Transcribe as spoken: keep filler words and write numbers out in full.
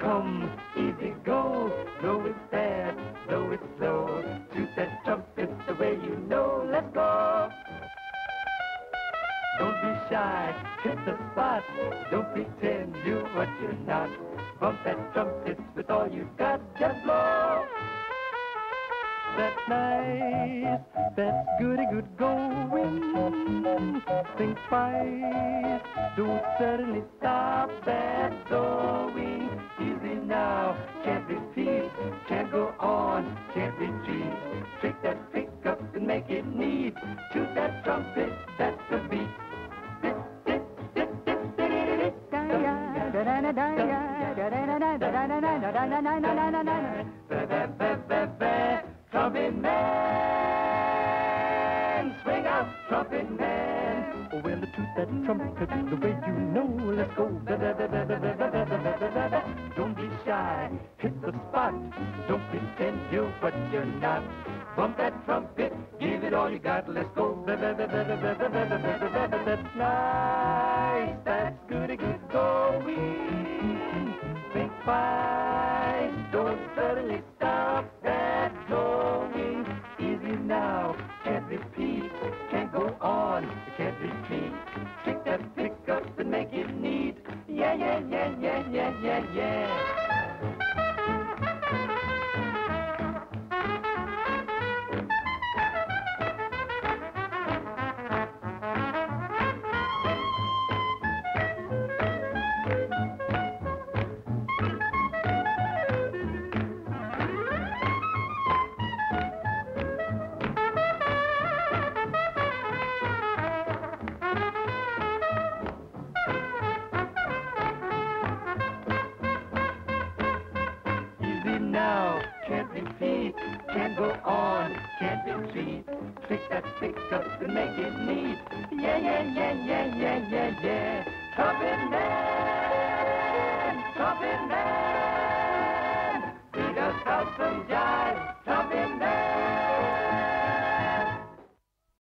come, easy go. Blow it fast, blow it slow. Shoot that trumpet the way you know. Let's go. Don't be shy, hit the spot. Don't pretend you're what you're not. Bump that trumpet with all you got. Just blow. That's nice, that's goody good going. Think twice, don't suddenly stop that going. Easy now, can't repeat, can't go on, can't retreat. Take that pickup and make it neat. Shoot that trumpet, that's the beat. Trumpet man, swing out, trumpet man. Oh, well, toot that trumpet the way you know. Let's go. Don't be shy, hit the spot. Don't pretend you're what you're not. Bump that trumpet, give it all you got. Let's go. That's nice, that's goody good going. Think twice, don't suddenly stop that going. Easy now, can't repeat, can't go on, can't retreat. Take that pickup and make it neat. Yeah, yeah, yeah, yeah, yeah, yeah, yeah. Now, can't repeat, can't go on, can't retreat. Trick that pickup and make it neat. Yeah, yeah, yeah, yeah, yeah, yeah, yeah. Trumpet man, trumpet man, lead us out from John.